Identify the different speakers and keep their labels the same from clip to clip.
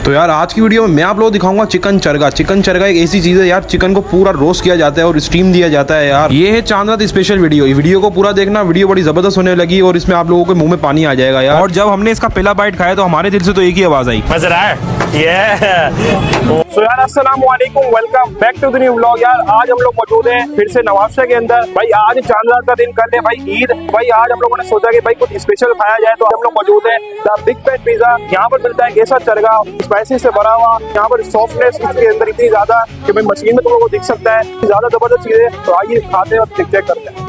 Speaker 1: तो यार आज की वीडियो में मैं आप लोगों को दिखाऊंगा चिकन चरगा। चिकन चरगा एक ऐसी चीज़ है यार, चिकन को पूरा रोस्ट किया जाता है और स्टीम दिया जाता है यार। ये है चांद रात स्पेशल वीडियो। ये वीडियो को पूरा देखना, वीडियो बड़ी जबरदस्त होने लगी और इसमें आप लोगों के मुंह में पानी आ जाएगा यार। और जब हमने इसका पहला बाइट खाया तो हमारे दिल से तो एक ही आवाज आई, मजा आया।
Speaker 2: तो यार अस्सलाम वालेकुम, welcome back to the new vlog. यार आज हम लोग मौजूद हैं फिर से नवाबशाह के अंदर। भाई आज चांद रात का दिन, कल है भाई ईद। भाई आज हम लोगों ने सोचा कि भाई कुछ स्पेशल खाया जाए, तो हम लोग मौजूद हैं द बिग पैन पिज्जा। यहाँ पर मिलता है ऐसा चरगा स्पाइसी से भरा हुआ, यहाँ पर सॉफ्टनेस इसके अंदर इतनी ज्यादा कि भाई मशीन में तुम लोगों को दिख सकता है, ज्यादा जबरदस्त चीज है। तो आइए खाते हैं और चेक करते हैं।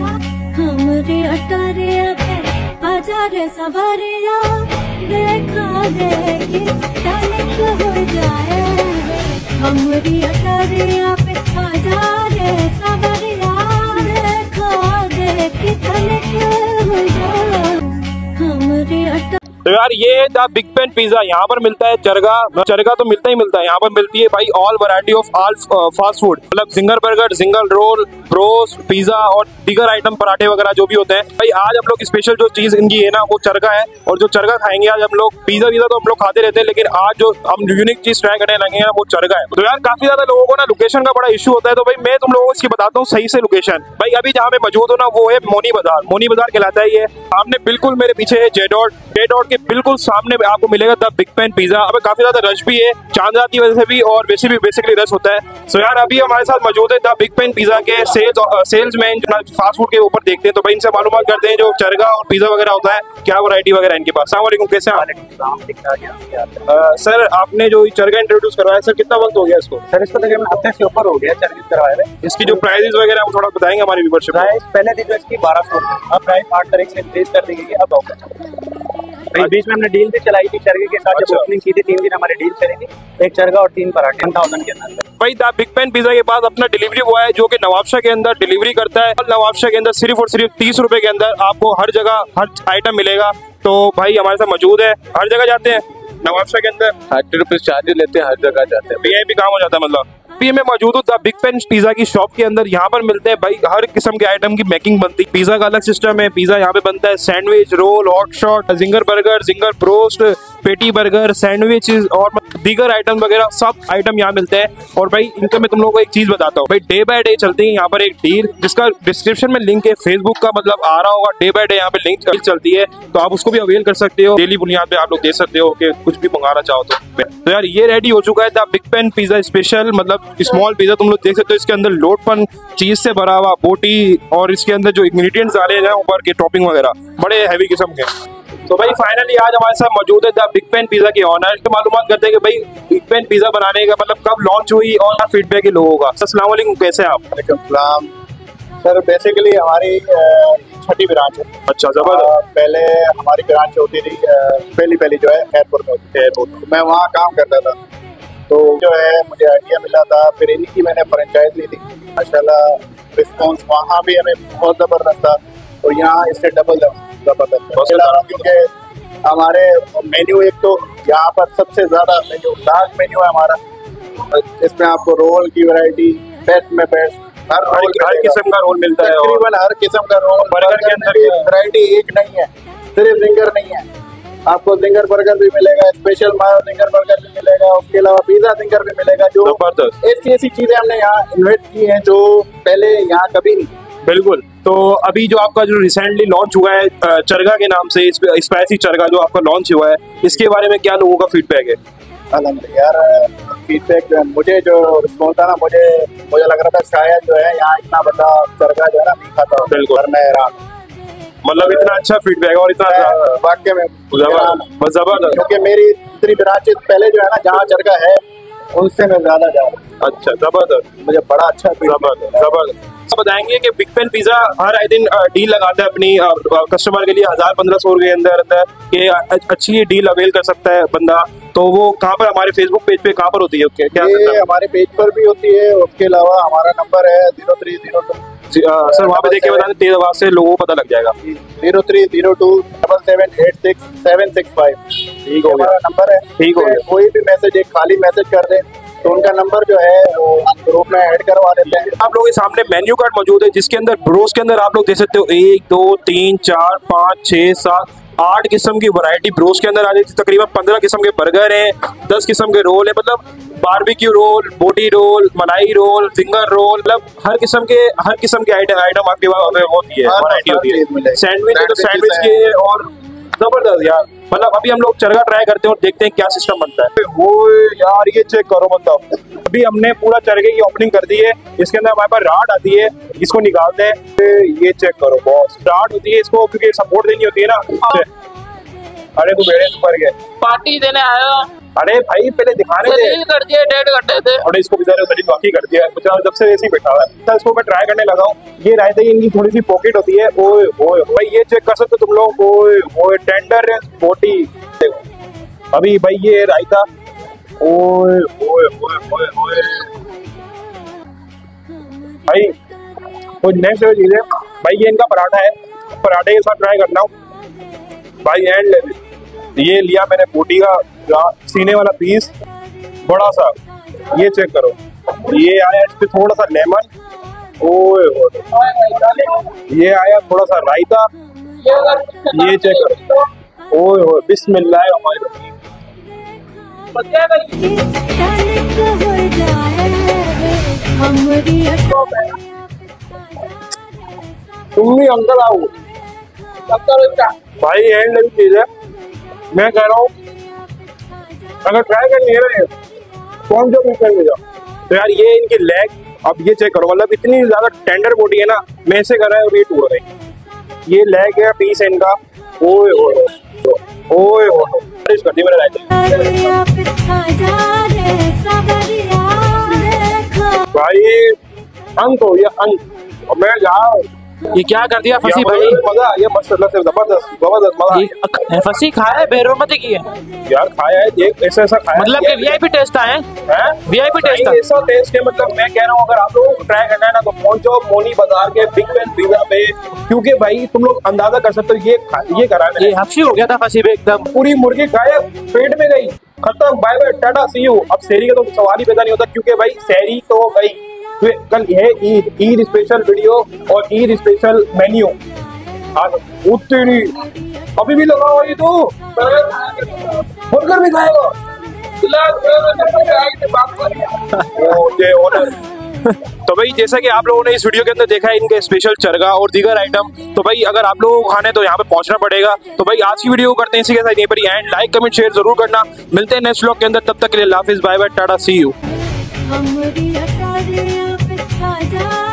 Speaker 3: हमरी अटरिया पे हजारे सवरिया देखा देखी तनिक हो जाए हमरी अटरिया।
Speaker 2: तो यार ये द बिग पैन पिज्जा, यहाँ पर मिलता है चरगा। चरगा तो मिलता ही मिलता है, यहाँ पर मिलती है भाई all variety of all fast food, मतलब zinger burger, zinger roll, broast, pizza और दीगर आइटम, पराठे वगैरह जो भी होते हैं। भाई आज हम लोग स्पेशल जो चीज इनकी है ना वो चरगा है, और जो चरगा खाएंगे आज हम लोग। पिज्जा वीजा तो हम लोग खाते रहते हैं, लेकिन आज जो हम यूनिक चीज ट्राई करने लगे हैं वो चरगा है। तो यार काफी ज्यादा लोगों को ना लोकेशन का बड़ा इशू होता है, तो भाई मैं तुम लोगों को इसकी बताता हूँ सही से लोकेशन। भाई अभी जहाँ पे मौजूद हो ना वो है मोनी बाजार। मोनी बाजार कहलाता है ये। सामने बिल्कुल मेरे पीछे है जेडॉट के बिल्कुल सामने आपको मिलेगा द बिग पैन पिज्जा। अब काफी ज्यादा रश भी है चांद रात की वजह से भी, और वैसे भी बेसिकली रश होता है। सो यार अभी हमारे साथ मौजूद है द बिग पैन पिज्जा के सेल्समैन फास्ट फूड के ऊपर। देखते हैं तो भाई इनसे मालूमात करते हैं जो चरगा और पिज्जा वगैरह होता है क्या वैरायटी वगैरह इनके पास। अस्सलाम वालेकुम, कैसे हैं? सर आपने जो चरगा इंट्रोड्यूस करवाया सर कितना वक्त हो गया इसको?
Speaker 4: सर इसको तकरीबन हफ्ते से ऊपर हो गया चरगा करवाए हुए।
Speaker 2: इसकी जो प्राइसेस वगैरह वो थोड़ा बताएंगे हमारी व्यूअरशिप।
Speaker 4: प्राइस पहले दिन इसकी 1200, अब प्राइस 8 तारीख से इंक्रीज कर दी गई है। अब बीच में हमने डील भी चलाई थी चरगे के साथ। जब ओपनिंग की थी 3 दिन हमारी डील चली थी, एक चरगा और 3 पराठे 1000 के अंदर।
Speaker 2: भाई द बिग पैन पिज्जा के पास अपना डिलीवरी बॉय है जो कि नवाबशाह के अंदर डिलीवरी करता है। नवाबशाह के अंदर सिर्फ और सिर्फ 30 रुपए के अंदर आपको हर जगह हर आइटम मिलेगा। तो भाई हमारे साथ मौजूद है, हर जगह जाते हैं नवाबशाह के अंदर, 30 रुपए चार्ज लेते हैं, हर जगह जाते हैं, VIP काम हो जाता है। मतलब अभी मैं मौजूद हूँ द बिग पैन पिज्जा की शॉप के अंदर। यहाँ पर मिलते हैं भाई हर किस्म के आइटम की मेकिंग बनती है। पिज्जा का अलग सिस्टम है, पिज्जा यहाँ पे बनता है, sandwich, roll, hot shot, zinger burger, zinger broast, patty burger, sandwiches और दीगर आइटम वगैरह सब आइटम यहाँ मिलते हैं। और भाई इनका मैं तुम लोगों को एक चीज बताता हूँ, भाई डे बाय डे चलती है यहाँ पर एक डील, जिसका डिस्क्रिप्शन में लिंक है, फेसबुक का मतलब आ रहा होगा। डे बाय डे यहाँ पे लिंक चलती है, तो आप उसको भी अवेल कर सकते हो। डेली बुनियाद पे आप लोग दे सकते हो कि कुछ भी मंगाना चाहो तो यार ये रेडी हो चुका है the big pan pizza special, मतलब स्मॉल पिज्जा। तुम लोग देख सकते हो इसके अंदर लोटपन चीज से भरा हुआ बोटी, और इसके अंदर जो इंग्रेडिएंट्स आ रहे हैं ऊपर के टॉपिंग वगैरह बड़े हैवी किस्म के। तो भाई फाइनली आज हमारे साथ मौजूद है द बिग पैन पिज्जा के ऑनर। तो मालूमात करते हैं कि भाई बिग पैन पिज्जा बनाने का मतलब कब लॉन्च हुई और क्या फीडबैक है लोगों का। अस्सलाम वालेकुम, कैसे हैं आप?
Speaker 4: वालेकुम सलाम। सर बेसिकली हमारी छठी ब्रांच है।
Speaker 2: अच्छा जबरदस्त।
Speaker 4: पहले हमारी ब्रांच होती थी पहली जो है एयरपोर्ट में होती थी। मैं वहाँ काम करता था, तो जो है मुझे आइडिया मिला था, फिर इनकी मैंने फ्रेंचाइज ली थी। माशाल्लाह रिस्पॉन्स वहाँ भी हमें बहुत ज़बरदस्त था, और यहाँ इससे डबल जबरदस्त। क्योंकि हमारे मेन्यू एक तो यहाँ पर सबसे ज़्यादा मेन्यू लार्ज मेन्यू है हमारा, इसमें आपको रोल की वैरायटी बेस्ट में बेस्ट हर
Speaker 2: किस्म का रोल मिलता है,
Speaker 4: तकरीबन हर किस्म का रोल। बर्गर के अंदर वैरायटी एक नहीं है, सिर्फ जिंगर नहीं है, आपको जिंगर बर्गर भी मिलेगा, स्पेशल मायो जिंगर बर्गर भी मिलेगा, उसके अलावा पिज्जा जिंगर भी मिलेगा। जो ऐसी चीजें हमने यहाँ इन्वेस्ट की हैं जो पहले यहाँ कभी नहीं। बिल्कुल।
Speaker 2: तो अभी जो आपका जो रिसेंटली लॉन्च हुआ है चरगा के नाम से, स्पाइसी चरगा जो आपका लॉन्च हुआ है, इसके बारे में क्या लोगों का फीडबैक है?
Speaker 4: अल्हम्दुलिल्लाह यार, फीडबैक मुझे जो रिस्पॉन्स था ना, मुझे लग रहा था शायद जो है यहाँ इतना बड़ा चरगा जो है ना नहीं खाता।
Speaker 2: बिल्कुल।
Speaker 4: मैं हैरान,
Speaker 2: मतलब इतना अच्छा फीडबैक और इतना
Speaker 4: वाकई में
Speaker 2: जबरदस्त।
Speaker 4: क्योंकि मेरी इतनी ब्रांचेस पहले जो है ना जहाँ चरगा है उनसे मैं ज्यादा जा रहा हूँ।
Speaker 2: अच्छा जबरदस्त,
Speaker 4: मुझे बड़ा अच्छा
Speaker 2: जबरदस्त। बताएंगे कि बिग पैन पिज्जा हर आए दिन डील लगाता है अपनी कस्टमर के लिए 1000-1500 के अंदर कि अच्छी डील अवेल कर सकता है बंदा। तो वो कहाँ पर हमारे फेसबुक पेज पे कहाँ पर होती है? क्या
Speaker 4: ये हमारे पेज पर भी होती है, उसके अलावा हमारा नंबर है 0302।
Speaker 2: सर वहाँ पे देखिए बताने तेज आवाज से लोगों को पता लग जाएगा।
Speaker 4: 0302778765 ठीक हो गया नंबर है। ठीक हो गया। कोई भी मैसेज एक खाली मैसेज कर दे तो उनका नंबर जो है वो ग्रुप में ऐड करवा देते हैं।
Speaker 2: आप लोगों के सामने मेन्यू कार्ड मौजूद है, जिसके अंदर ब्रोस के अंदर आप लोग देख सकते हो 1 2 3 4 5 6 7 8 किस्म की वैरायटी ब्रोस के अंदर आ जाती है। तकरीबन 15 किस्म के बर्गर हैं, 10 किस्म के रोल है, मतलब barbecue roll, boti roll, malai roll, finger roll, मतलब हर किस्म के आइटम आपके पास होती है, वैरायटी होती है। सैंडविच तो सैंडविच के और जबरदस्त यार, मतलब अभी हम लोग चरगा ट्राई करते हैं और देखते हैं क्या सिस्टम बनता है। वो यार ये चेक करो, मतलब अभी हमने पूरा चरगे की ओपनिंग कर दी है। इसके अंदर हमारे पास राड आती है, इसको निकालते हैं। ये चेक करो बॉस, राड होती है इसको क्योंकि सपोर्ट देनी होती है ना। अरे तू मेरे ऊपर गए
Speaker 5: पार्टी देने आया।
Speaker 2: अरे भाई पहले दिखाने दे।
Speaker 5: कर दिया 1.5 घंटे से।
Speaker 2: और इसको बेचारे बाकी कर दिया है, बेचारा जब से ऐसे ही बैठा हुआ है। तो इसको मैं ट्राई करने लगा हूँ। ये रायते की इनकी थोड़ी सी पॉकेट होती है। ओए ओए भाई ये चेक कर सकते हो तुम लोग। ओए ओए टेंडर बोटी देखो अभी भाई ये रायता। ओए ओए ओए ओए ओए भाई तो नेक्स्ट चीज है भाई, ये इनका पराठा है। पराठे के साथ ट्राई करना हूँ भाई। एंड लेवल ये लिया मैंने बोटी का सीने वाला पीस बड़ा सा। ये चेक करो, ये आया इस पे थोड़ा सा लेमन। ओए ये आया थोड़ा सा रायता। ये चेक करो। ओए ओए बिस्मिल्लाह हमारे तुम भी अंकल आओ भाई। एंड लेवल चीज है, मैं कह रहा हूँ अगर ट्राई करनी है ना कौन जो भी कर जाओ। तो यार ये इनकी लेग, अब ये चेक करो, मतलब इतनी ज्यादा टेंडर बॉडी है ना, मैं ऐसे कर रहा है और ये टूट गई। ये लेग है पीस है इनका। ओए ओए ओए ओए कर दी मैंने भाई। अंक हो गया अंक। और मैं जाओ
Speaker 5: ये क्या कर दिया फंसी भाई?
Speaker 2: मजा आ गया माशाल्लाह से, जबरदस्त जबरदस्त मजा।
Speaker 5: ये फंसी खाया है, बेरोमती की है
Speaker 2: यार खाया है, एक ऐसा खाया
Speaker 5: मतलब कि वीआईपी टेस्ट आए हैं। वीआईपी टेस्ट
Speaker 2: ऐसा टेस्ट है, मतलब मैं कह रहा हूँ अगर आप लोगों को ट्राई करना है ना तो पहुंचो मोनी बाजार के बिग बेन पिज्जा पे, क्योंकि भाई तुम लोग अंदाजा कर सकते हो ये करा
Speaker 5: ये हफ्सी हो गया था फंसी पे एकदम।
Speaker 2: पूरी मुर्गी गायब, पेट में गई, खत्म, bye bye tata see you. अब शहरी का तो सवाल ही पैदा नहीं होता, क्योंकि भाई शहरी तो गई। तो कल है ईद स्पेशल वीडियो और ईद स्पेशल मेन्यू। उतनी अभी भी लगा हुआ ये तो बर्गर भी खाएगा। तो भाई जैसा कि आप लोगों ने इस वीडियो के अंदर देखा है इनके स्पेशल चरगा और दीगर आइटम, तो भाई अगर आप लोगों को खाने तो यहाँ पे पहुंचना पड़ेगा। तो भाई आज की वीडियो को करते हैं इसी के साथ यहीं पर एंड। लाइक कमेंट शेयर जरूर करना। मिलते हैं नेक्स्ट व्लॉग के अंदर, तब तक के लिए अल्लाह हाफिज़, bye bye, tata see you.